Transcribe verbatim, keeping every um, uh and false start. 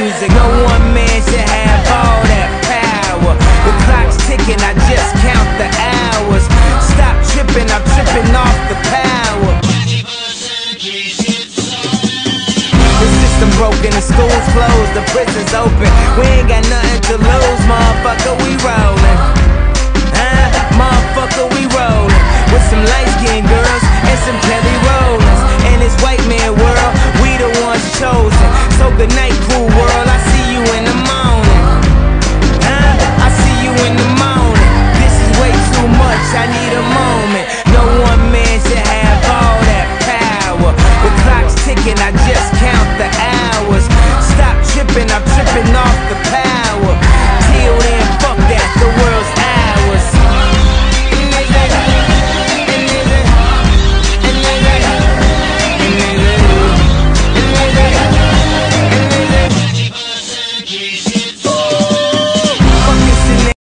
music. No one man should have all that power. The clock's ticking, I just count the hours. Stop tripping, I'm tripping off the power. The system broken, the school's closed, the prison's open. We ain't got nothing to lose, motherfucker, we rollin'. Huh? Motherfucker, we rollin'. With some light-skinned girls and some Kelly Rollins. In this white man world, we the ones chosen. So good night, cool